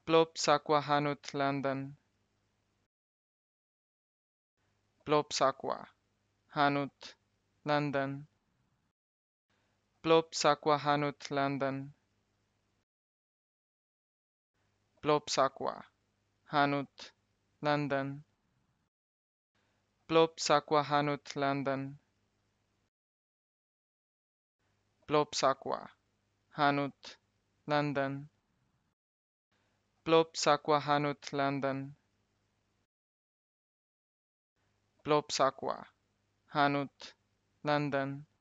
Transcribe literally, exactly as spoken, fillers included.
Plopsaqua Hanut London. Plopsaqua Hanut London. Plopsaqua Hanut London. Plopsaqua Hanut London. Plopsaqua Hanut London. Plopsaqua Hanut London. Plopsaqua Hanut London. Plopsaqua Hanut London.